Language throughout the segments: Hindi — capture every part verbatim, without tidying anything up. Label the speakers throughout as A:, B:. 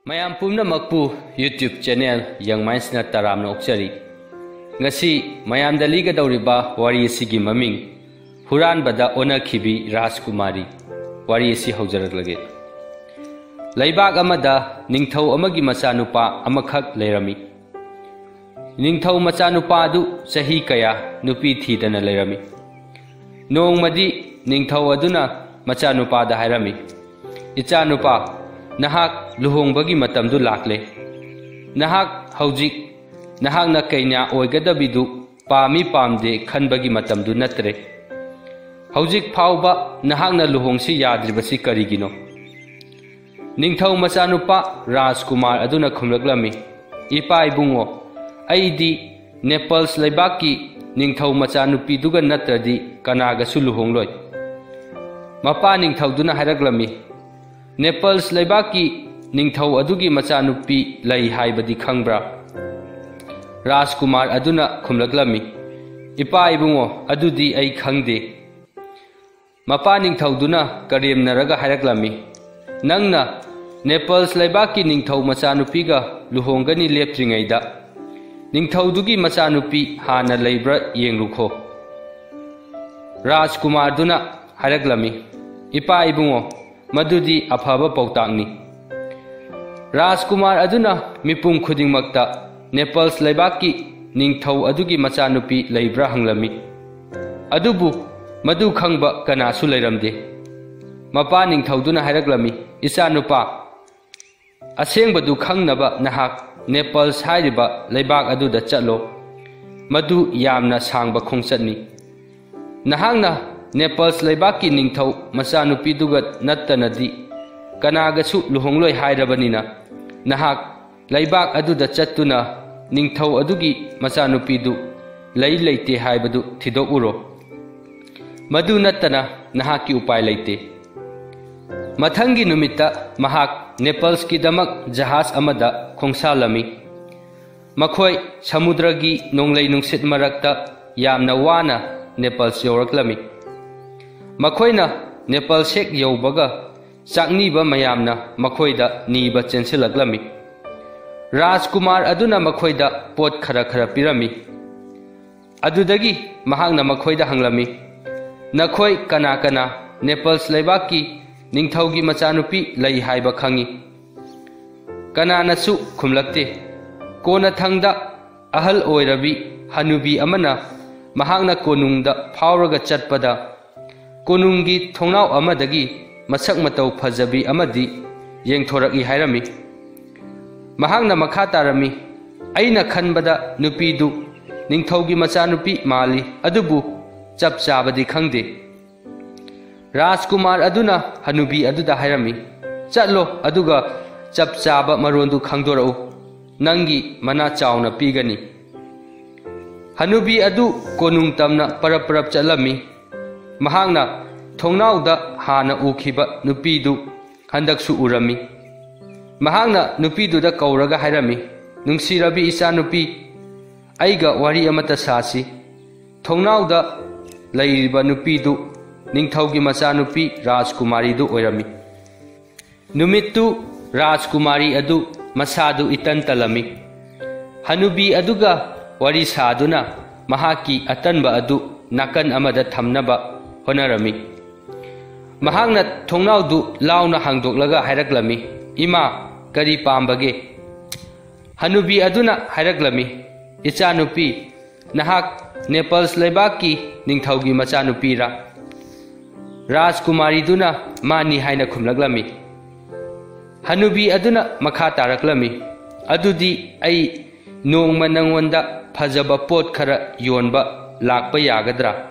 A: Mayam pumna makpu YouTube channel Young Minds na taram na okchari. Ngasi mayam daliga dauriba wari sigi maming Huran bada ona khibi Rajkumari wari si haujarak lage. Laibag amada ningthau amagi machanupa amakhak leirami. Ningthau machanupa adu sahi kaya nupi thidana leirami. Nongmadi ningthau aduna machanupa da hairami. Ichanupa Nahak luhong bagi matam du lakle. Nahak haujik nahak na kainya oigada bidu pami pamde khan bagi matam du natre. Haujik phauba nahak na luhong si yadribasi karigino. Ningthau machanupa Rajkumar aduna khumlaklami. Ipa ibungo aidi Nepal's laibaki ningthau machanupi duga natradi kanaga su luhong loi. Mapa ningthau duna haraklami. Nepal's laibaki ningthau adugi machanupi lai haibadi khangbra. Rajkumar aduna khumlaklami. Ipa ibungo adudi ai khangde. Mapa ningthau duna karem naraga haraklami. Nangna Nepal's laibaki ningthau machanupiga luhongani leptringaida. Ningthau dugi machanupi hana laibra yengrukho. Rajkumar duna haraklami. Ipa ibungo Madudi afaba pautangni. Rajkumar aduna mipum khuding makta Nepal's laibaki ningthau adugi machanupi laibra hanglami. Adubu madu khangba kanasu lairamde. Mapa ningthau duna haraklami. Ichanupa asengbadu khangnaba nahak Nepal's hairiba laibak aduda chatlo. Madu yamna sangba khongchatni. Nahangna Nepal's laibaki ningthau machanupi duga nattanadi kanagasu luhongloi hairabanina nahak laibak aduda chattuna ningthau adugi machanupi du lai leite haibadu thidokuro madu nattana nahaki upai leite mathangi numitta mahak Nepal's ki damak jahaz amada khongsalami makhoi samudragi nonglei nungsit marakta yamna wana Nepal's yoraklami Makoina Nepal sek yaubaga chakniba mayamna makoida niba chensilaklami. Rajkumar aduna makoida pot khara khara pirami. Adudagi mahangna makoida hanglami. Nakoi kana kana Nepal's laibaki ningthaugi machanupi lai haiba khangi. Kana nasu khumlakte. Kona thangda ahal oirabi hanubi amana mahangna konungda phauraga chatpada Konungi thongnau amadagi masak matau phajabi amadi yengthoraki hairami. Mahangna makha tarami. Aina khanbada nupidu ningthaugi machanupi mali adubu chap chabadi khangde. Rajkumar aduna hanubi aduda hairami. Chatlo aduga chap chaba marondu khangdorau. Nangi mana chawna pigani. Hanubi adu konung tamna parap parap chatlami. Mahangna thongnauda hana ukhiba nupidu handaksu urami. Mahangna nupidu da kauraga hairami. Nungsirabi isa nupi aiga wari amata sasi. Thongnauda lairiba nupidu ningthaugi machanupi Rajkumari du oirami. Numittu Rajkumari adu masadu itantalami. Hanubi aduga wari saduna mahaki atanba adu nakan amada thamnaba honarami. Mahangna thongnaudu launa hangdoklaga hairaklami. Ima kari pambage. Hanubi aduna hairaklami. Ichanupi nahak Nepal's laibaki ningthaugi machanupi ra. Rajkumari duna mani haina khumlaklami. Hanubi aduna makha taraklami. Adudi ai nongma nangonda phajaba pot khara yonba lakpa yagadra.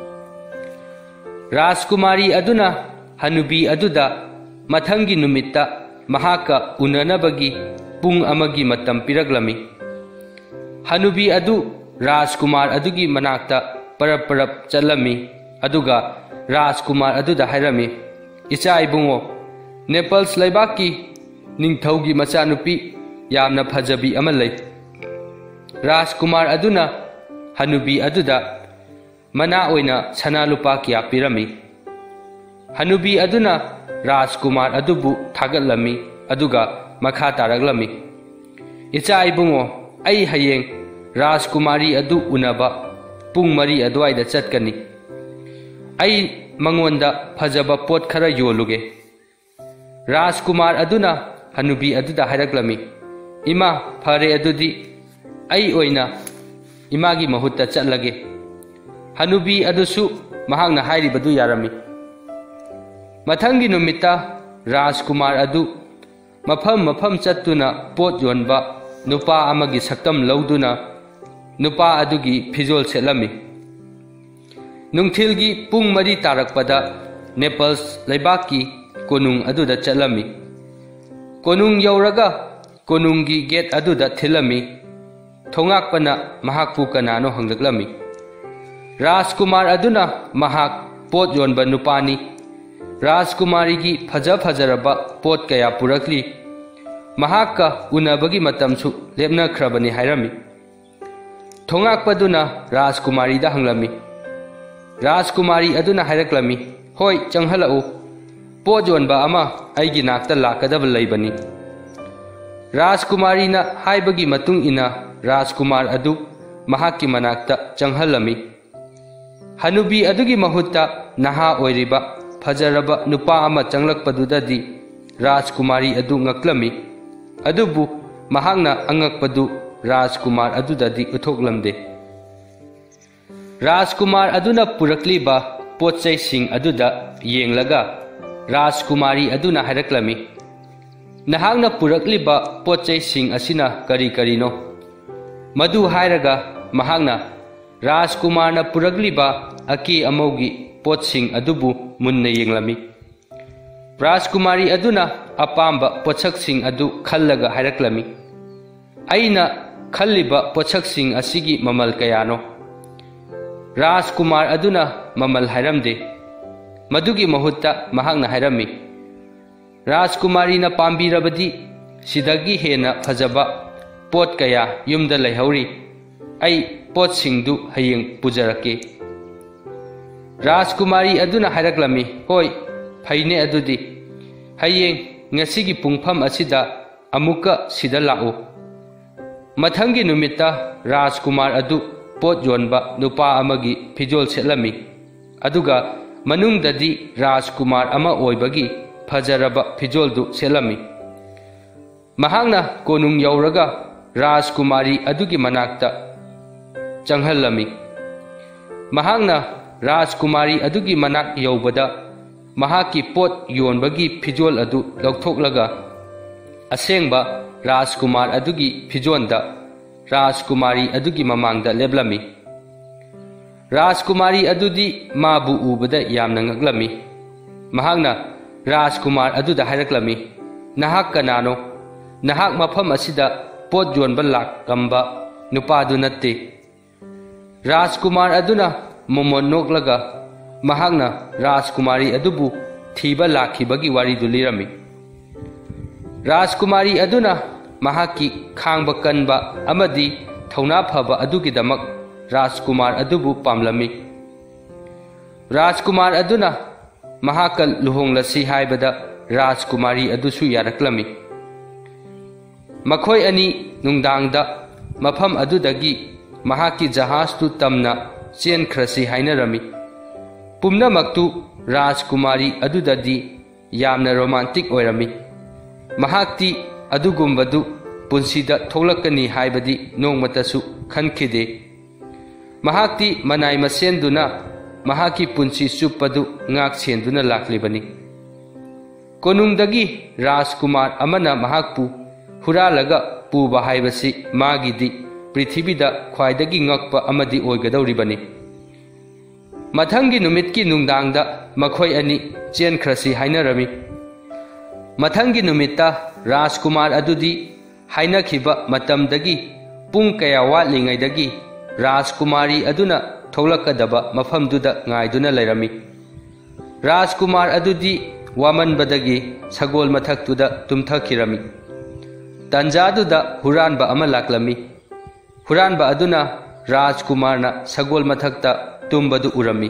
A: Rajkumari aduna hanubi aduda mathangi numitta mahaka unanabagi pung amagi matam piraklami. Hanubi adu Rajkumar adugi manakta parap parap chalami aduga Rajkumar aduda hairami. Icha ibungo Nepal's laibaki ningthaugi machanupi yamna phajabi ama lei. Rajkumar aduna hanubi aduda mana oina sana lupa kya pirami. Hanubi aduna Rajkumar adubu thagalami aduga मखा तारगलमी इचा इबुंगो आई हयेंग राजकुमारी अदु उनबा पुंग मरी अदवाइदा चटकनी आई मंगोंदा फजबा पोट खरा योलुगे राजकुमार अदुना हनुबी अदुदा हायरगलमी इमा फरे अदुदी आई ओइना इमागी महुत्ता चटलगे हनुबी अदुसु महांगना हायरिबदु यारमी मथंगी नुमित्ता राजकुमार अदु मफम मफम चत्तुना पोट योनबा नुपा अमगी सक्तम लौदुना नुपा अदुगी फिजोल सेलमी नुंगथिलगी पुंग मरी तारकपदा नेपल्स लेबाकी कोनुंग अदुदा चलमी कोनुंग यौरगा कोनुंगी गेट अदुदा थिलमी थोंगाकपना महाकपु कनानो हंगलगलमी राजकुमार अदुना महाक पोट योनबा नुपानी राजकुमारी की फज फजरबा पोट कया पुरकली महाका उनबगी मतमसु लेपनख्रबनी हायरमी थोंगाकपदुना राजकुमारी दा हंगलमी राजकुमारी अदुना हायरकलमी होय चंगहलउ पोट योनबा अमा आइगी नाक्ता लाकदब लैबनी राजकुमारी ना हाइबगी मतुंग इना राजकुमार अदु महाकी मनाक्ता चंगहलमी हनुबी अदुगी महुत्ता नहा ओइरिबा फजरबा नुपा अमा चंगलकपदुददी राजकुमारी अदु ngakलमी अदुबु महांगना अंगकपदु राजकुमार अदुददी उथोकलमदे राजकुमार अदुना पुरकलीबा पोचै सिंह अदुदा येंगलगा राजकुमारी अदुना हायरकलमी नहांगना पुरकलीबा पोचै सिंह असिना करी करीनो मदु हायरगा महांगना राजकुमारना पुरकलीबा अकी अमौगी पोटसिंग अदुबु मुन्ना येंगलमी राजकुमारी अदुना अपाम्बा पोछकसिंग अदु खल्लगा हायरकलमी अइना खल्लिबा पोछकसिंग असिगी ममल कयानो राजकुमार अदुना ममल हायरमदे मदुगी महुत्ता महांगना हायरमी राजकुमारी ना पाम्बीरबदी सिदगी हेना फजबा पोट कया युमदा लैहौरी आई पोटसिंगदु हयेंग पुजरके राजकुमारी अदुना हायरकलमी होय फैने अदुदी हयेंग ngasiगी पुंगफम असिदा अमुका सिदा लाओ मथंगी नुमित्ता राजकुमार अदु पोट योनबा नुपा अमगी फिजोल सेलमी अदुगा मनुंगददी राजकुमार अमा ओइबगी फजरबा फिजोलदु सेलमी महांगना कोनुंग यौरगा राजकुमारी अदुगी मनाक्ता चंगहलमी महांगना राजकुमारी अदुगी मनाक यौबदा महाकी पोट योनबगी फिजोल अदु लौथोकलगा असेंबा राजकुमार अदुगी फिजोंदा राजकुमारी अदुगी ममांगदा लेबलमी राजकुमारी अदुदी माबु उबदा यामना ngakलमी महांगना राजकुमार अदुदा हायरकलमी नहाक कनानो नहाक मफम असिदा पोट योनबा लाकंबा नुपादु नत्ते राजकुमार अदुना मोमोन नोकलगा महांगना राजकुमारी अदुबु थीबा लाखिबगी वारीदु लिरमी राजकुमारी अदुना महाकी खांगबा कनबा अमदी थौना फबा अदुगिदमक राजकुमार अदुबु पामलमी राजकुमार अदुना महाकल लुहोंगलसी हाइबदा राजकुमारी अदुसु यारकलमी मखोय अनि नुंगदांगदा मफम अदुदगी महाकी जहाजतु तमना चेनख्रसी हाइनरमी पुमनमक्तु राजकुमारी अदुददी यामना रोमांटिक ओइरमी महाक्ति अदुगुंबदु पुंसीदा थोलकनी हाइबदी नोंगमतसु खनखिदे महाक्ति मनाई मसेंदुना महाकी पुंसी चुप्पदु ngak सेंदुना लाक्लिबनी कोनुंगदगी राजकुमार अमना महाकपु हुरालगा पुबा हाइबसी मागिदी पृथ्वीदा ख्वाइदगी ngakpa amadi oigadawribani मथंगी नुमितकी नुंगदांगदा मखोय अनि चेनख्रसी हाइनरमी मथंगी नुमित्ता राजकुमार अदुदी हाइनखिबा मतमदगी पुंग कया वाटलिङैदगी राजकुमारी अदुना थोलकदबा मफमदुदा ngaiduna लेरमी राजकुमार अदुदी वामनबदगी सगोल मथक्तुदा तुमथखिरमी तंजादुदा हुरानबा अमा लाक्लमी हुरानबा अदुना राजकुमारना सगोल मथक्ता तुम्बदु उरमी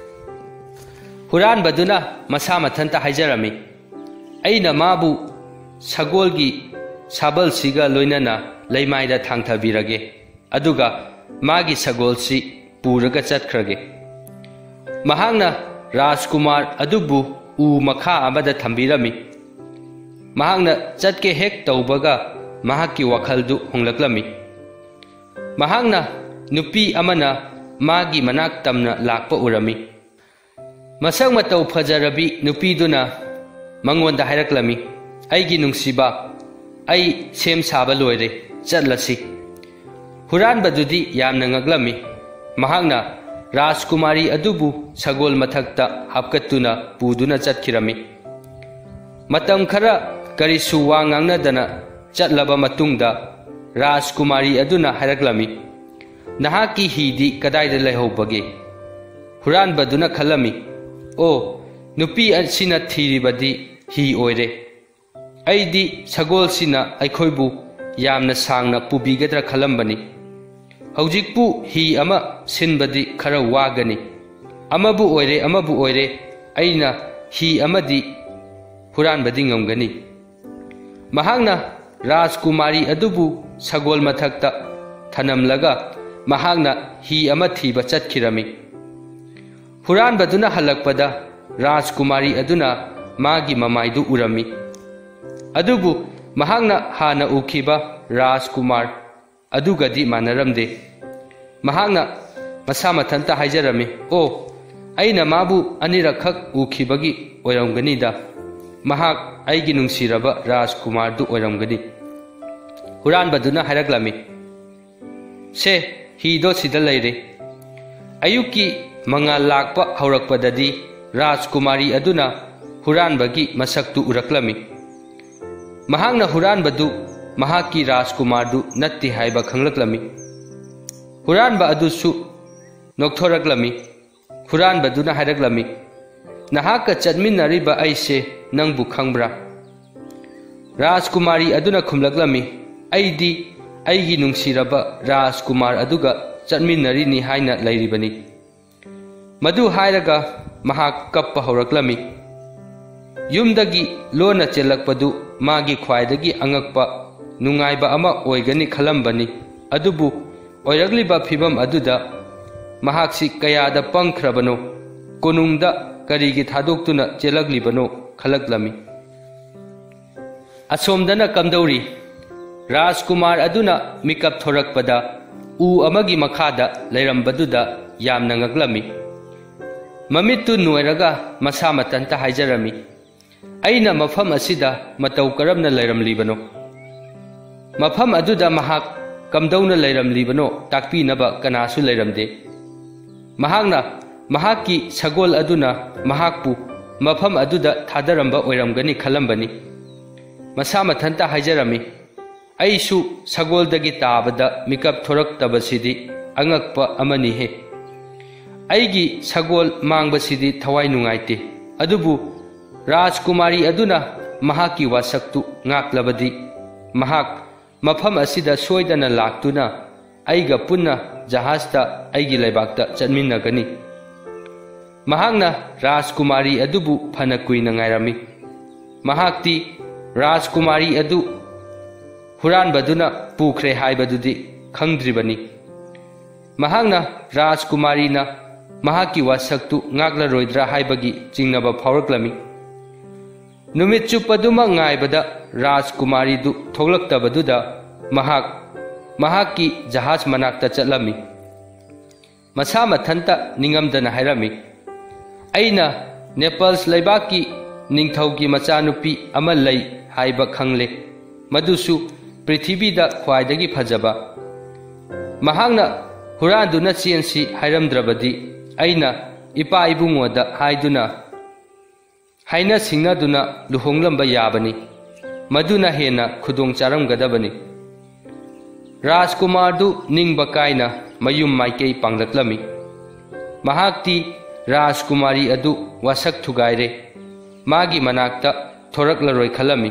A: हुरानबदुना मसा मथंता हाइजरमी अइना माबु सगोल की साबल सिगा लोइनना लेमाइदा थांगथाबिरगे अदुगा मागी सगोल सी पूरगा चतख्रगे महांगना राजकुमार अदुबु उ मखा अमदा थंबिरमी महांगना चतके हेक तौबगा महाकी वखलदु होंगलक्लमी महांगना नुपी अमना मागी मनाक तमना लाकपा उरमी मसक मतौ फजरबी नुपीदुना मंगोंदा हायरक्लमी अैगी नुंगसिबा अै सेम साबा लोइरे चटलसी हुरानबदुदी यामना ngakलमी महांगना राजकुमारी अदुबु सगोल मथक्ता हापकत्तुना पुदुना चटखिरमी मतम खरा करिसु वा ngangnadana चटलबा मतुंगदा राजकुमारी अदुना हायरक्लमी नहाकी हिदी कदाइदा लेहौबगे हुरानबदुना खलमी ओ नुपी असिना थीरिबदी ही ओइरे अैदी सगोल सिना अैखोइबु यामना सांगना पुबिगद्रा खलंबनी हौजिकपु ही अमा सिनबदी खरा वागनी अमबु ओइरे अमबु ओइरे अैना ही अमदी हुरानबदी ngamgani महांगना राजकुमारी अदुबु सगोल मथक्ता थनमलगा महांगना ही अमा थीबा चटखिरमी हुरानबदुना हलक्पदा राजकुमारी अदुना मागी ममाइदु उरमी अदुबु महांगना हाना उखिबा राजकुमार अदुगदी मानरमदे महांगना मसा मथंता हाइजरमी ओ अैना माबु अनिरखक उखिबगी ओइरमगनीदा महाक अैगी नुंसिरबा राजकुमार दु ओइरमगनी हुरानबदुना हायरक्लमी से हिदो सिदा लैरे अयुकी मंगाल लाकपा हौरकपददी राजकुमारी अदुना हुरानबगी मसक्तु उरक्लमी महांगना हुरानबदु महाकी राजकुमारदु नत्ति हाइबा खंगलक्लमी हुरानबा अदुसु नोक्थोरक्लमी हुरानबदुना हायरक्लमी नहाका चटमिन्नरिबा अैसे नंगबु खंगब्रा राजकुमारी अदुना खुमलक्लमी अैदी अैगी नुंसिरबा राजकुमार अदुगा चटमिन्नरिनी हाइना लैरिबनी मधु हायरगा महाक कप्पा हौरक्लमी युमदगी लोना चेलक्पदु मागी ख्वाइदगी अंगक्पा नुंगाइबा अमा ओइगनी खलंबनी अदुबु ओइरग्लिबा फिबम अदुदा महाक्सि कयादा पंख्रबनो कोनुंगदा करिगी थादोक्तुना चेलग्लिबनो खलक्लमी असोमदना कमदौरी राजकुमार अदुना मिकअप थोरक्पदा उ अमगी मखादा लैरंबदुदा यामना ngakलमी ममित्तु नोइरगा मसा मतंता हाइजरमी अैना मफम असिदा मतौ करमना लैरमलिबनो मफम अदुदा महाक कमदौना लैरमलिबनो ताकपिनबा कनासु लैरमदे महाकना महाकी सगोल अदुना महाकपु मफम अदुदा थादरंबा ओइरमगनी खलंबनी मसा मतंता हाइजरमी अैसु सगोलदगी ताबदा मिकअप थोरक्तबसिदी अंगक्पा अमनी हे अैगी सगोल मांगबसिदी थवाई नुंगाइते अदुबु राजकुमारी अदुना महाकी वासक्तु ngakलबदी महाक मफम असिदा सोइदना लाक्तुना अैगा पुन्ना जहाजता अैगी लैबाकता चटमिन्नगनी महाकना राजकुमारी अदुबु फना कुइना ngairami महाकती राजकुमारी अदु हुरानबदुना पुख्रे हाइबदुदी खंगद्रिबनी महाकना राजकुमारीना महाकी वासक्तु ngakलारोइद्रा हाइबगी चिंगनबा फावरक्लमी नुमित चुप्पदुमा ngaibada राजकुमारीदु थोगलक्तबदुदा महाक महाकी जहाज मनाक्ता चलमी मसा मथंता निंगमदना हायरमी अैना नेपाल्स लैबाकी निंगथौगी मचानुपी अमा लै हाइबा खंगले मदुसु पृथ्वीदा ख्वाइदगी फजबा महाकना हुरानदुना चेनसी हायरमद्रबदी अैना इपा इबुंगोदा हाइदुना हाइना सिंगनादुना लुहोंगलंबा याबनी मदुना हेना खुदोंग चारमगदबनी राजकुमारदु निंगबा कायना मयुम माइकई पांगलक्लमी महाक्ति राजकुमारी अदु वासक थुगाइरे मागी मनाक्ता थोरक्लरोय खलमी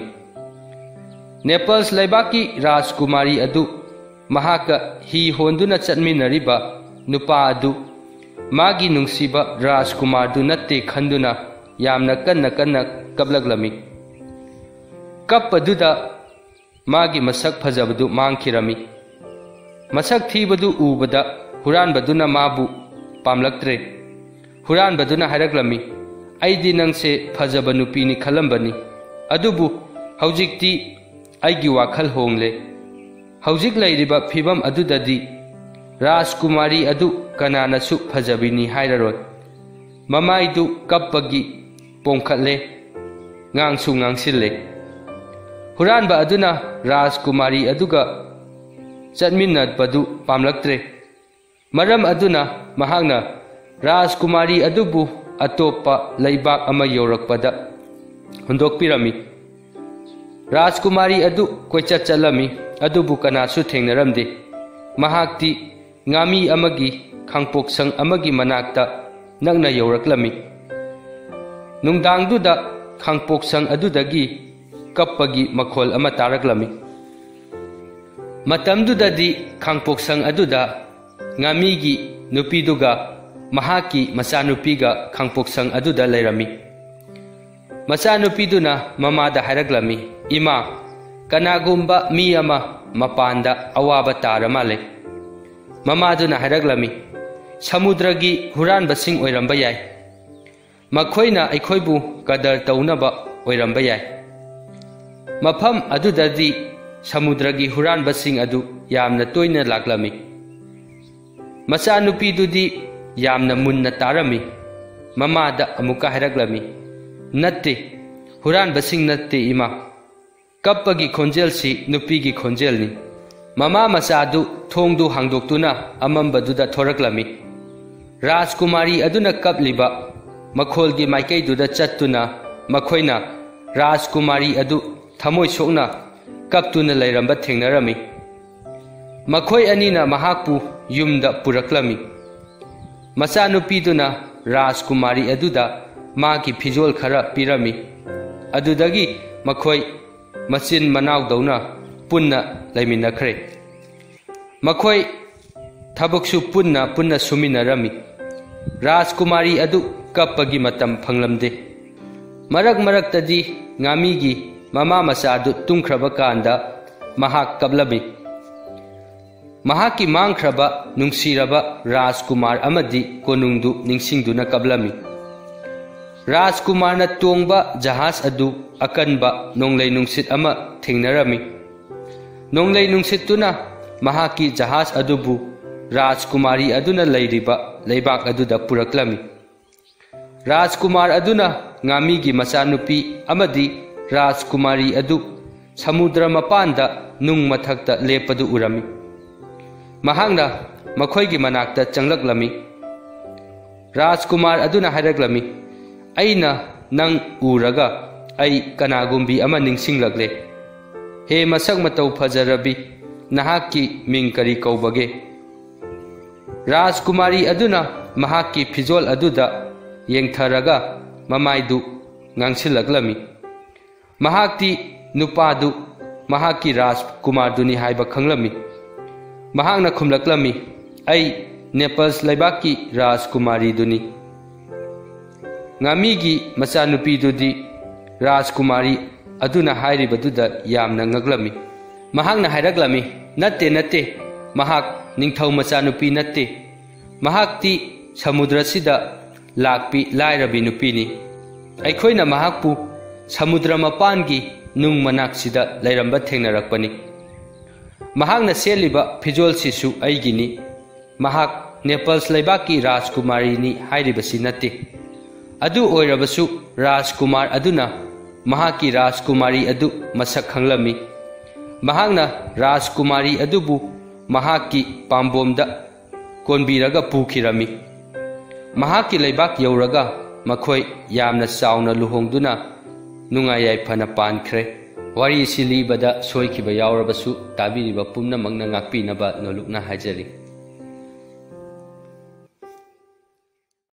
A: नेपाल्स लैबाकी राजकुमारी अदु महाका ही होंदुना चटमिनरिबा नुपा अदु मागी नुंसीबा राजकुमारदु नत्ते खंदुना यामना कन्ना कन्ना कबलगलमी कप अदुदा मागी मसक फजबदु मांगखिरमी मसक थीबदु उबदा हुरानबदुना माबु पामलक्त्रे हुरानबदुना हायरक्लमी आइदी नंगसे फजब नुपीनी खलंबनी अदुबु हौजिकती आइगी वाखल होंगले हौजिक लैरिबा फिबम अदुददी राजकुमारी अदु कनानसु फजबिनी हायररोय ममाइदु कप्पगी पोंखले ngang ngang हुरानबा अदुना राजकुमारी अदुगा चटमिन्नबदु पामलक्त्रे मरम अदुना महांगना राजकुमारी अदुबु अतोप्पा लैबाक अमा यौरकपदा हुंदोकपिरमी राजकुमारी अदु कोइचत चलमी अदुबु Kanasu थेंगनरमदे महाक्ति ngami amagi khangpoksang amagi manakta nangna yauraklammi nungdangduda khangpoksang adudagi kappagi makhol ama taraklammi matamdudadi khangpoksang aduda ngami gi nupiduga mahaki masanupiga khangpoksang aduda leirami masanupiduna mamada haraklami ima kanagumba mi ama mapanda awaba taramale ममादुना हायरक्लमी समुद्रगी हुरानबसिंग ओइरंबा याय मखोइना अखोइबु कदर तौनबा ओइरंबा याय मफम अदुददी समुद्रगी हुरानबसिंग अदु यामना तोइना लाक्लमी मचानुपीदुदी यामना मुन्ना तारमी ममादा अमुका हायरक्लमी नत्ते हुरानबसिंग नत्ते इमा कप्पगी खोंजेलसी नुपीगी खोंजेलनी ममा मचादु थोंगदु हांगदोक्तुना अमंबदुदा थोरक्लमी राजकुमारी अदुना कपलिबा मखोलगी माइकैदुदा चत्तुना मखोइना राजकुमारी अदु थमोय सोकना कपतुना लैरंबा थेंगनरमी मखोय अनीना महाकपु युमदा पुरक्लमी मचानुपीदुना राजकुमारी अदुदा मागी फिजोल खरा पिरमी अदुदगी मखोय मचिन मनावदौना पुन्ना लैमिनखरे मखोय थबकसु पुन्ना पुन्ना सुमिनरमी राजकुमारी अदु कप्पगी मतम फंगलमदे मरक मरक्तदी ngamiगी ममा मचादु तुंख्रबा कांदा महाक कबलमी महाकी मांख्रबा नुंगसिरबा राजकुमार अमदी कोनुंगदु निंगसिंगदुना कबलमी राजकुमारना तोंगबा जहाज अदु अकनबा नोंगलै नुंगसित अमा थेंगनरमी नोंगलै नुंगसितुना महाकी जहाज अदुबु राजकुमारी अदुना लैरिबा लैबाक अदुदा पुरक्लमी राजकुमार अदुना ngamiगी मचानुपी अमदी राजकुमारी अदु समुद्र मपानदा नुंग मथक्ता लेपदु उरमी महांगना मखोयगी मनाक्ता चंगलक्लमी राजकुमार अदुना हायरक्लमी अइना नंग उरगा अइ कनागुंबी अमा निंगसिंगलक्ले हे मसक मतौ फजरबी नहाकी मिंग करी कौबगे राजकुमारी अदुना महाकी फिजोल अदुदा येंगथरगा ममाइदु ngansilaklammi महाक्ति नुपादु महाकी राजकुमारदुनी हाइबा खंगलमी महांगना खुमलक्लमी अई नेपाल्स लैबाकी राजकुमारी दुनी ngamiगी मचानुपीदुदी राजकुमारी अदुना हाइरिबदुदा यामना ngaglammi महांगना हाइरक्लमी नत्ते नत्ते महाक निंगथौ मचानुपी नत्ते महाक्ति समुद्रसिदा लाक्पी लाइरबी नुपीनी अखोइना महाकपु समुद्र मपानगी नुंग मनाक्सिदा लैरंबा थेंगनरक्पनी महांगना सेलिबा फिजोलसिसु अइगिनी महाक नेपाल्स लैबाकी राजकुमारीनी हाइरिबसि नत्ते अदु ओइरबसु राजकुमार अदुना महाकी राजकुमारी अदु मसक खंगलमी महांगना राजकुमारी अदुबु महाकी पाम्बोमदा कोनबीरगा पुखिरमी महाकी लैबाक यौरगा मखोय यामना चावना लुहोंगदुना नुंगाय यायफना पानख्रे वारी सिलीबदा सोयखिबा यावरबसु ताबिरिबा पुम्नमंगना ngakpinaba नोलुकना हाजरी।